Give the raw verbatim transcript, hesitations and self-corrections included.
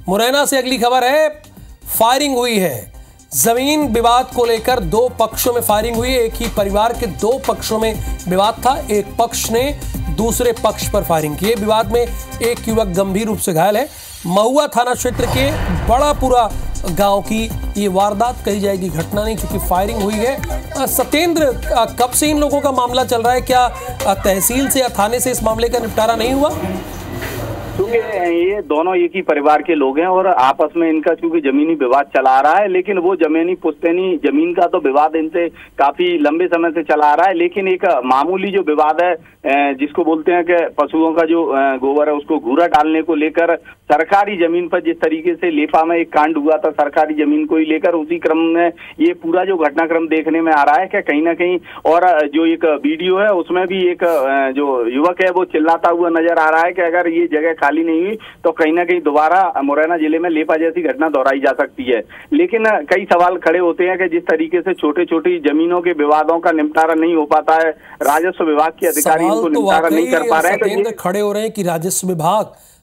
मुरैना से अगली खबर है, फायरिंग हुई है। जमीन विवाद को लेकर दो पक्षों में फायरिंग हुई है। एक ही परिवार के दो पक्षों में विवाद था। एक पक्ष ने दूसरे पक्ष पर फायरिंग की। विवाद में एक युवक गंभीर रूप से घायल है। महुआ थाना क्षेत्र के बड़ापुरा गांव की ये वारदात कही जाएगी घटना नहीं, क्योंकि फायरिंग हुई है। सत्येंद्र, कब से इन लोगों का मामला चल रहा है? क्या तहसील से या थाने से इस मामले का निपटारा नहीं हुआ? क्योंकि ये दोनों एक ही परिवार के लोग हैं और आपस में इनका चूंकि जमीनी विवाद चला आ रहा है, लेकिन वो जमीनी पुश्तैनी जमीन का तो विवाद इनसे काफी लंबे समय से चला आ रहा है। लेकिन एक मामूली जो विवाद है, जिसको बोलते हैं कि पशुओं का जो गोबर है उसको घूरा डालने को लेकर सरकारी जमीन पर जिस तरीके से लेपा में एक कांड हुआ था सरकारी जमीन को ही लेकर, उसी क्रम में ये पूरा जो घटनाक्रम देखने में आ रहा है कि कहीं ना कहीं, और जो एक वीडियो है उसमें भी एक जो युवक है वो चिल्लाता हुआ नजर आ रहा है कि अगर ये जगह खाली नहीं हुई तो कहीं ना कहीं दोबारा मुरैना जिले में लेपा जैसी घटना दोहराई जा सकती है। लेकिन कई सवाल खड़े होते हैं कि जिस तरीके से छोटे छोटी जमीनों के विवादों का निपटारा नहीं हो पाता है, राजस्व विभाग के अधिकारी इनको निपटारा नहीं कर पा रहे हैं, खड़े हो रहे हैं कि राजस्व विभाग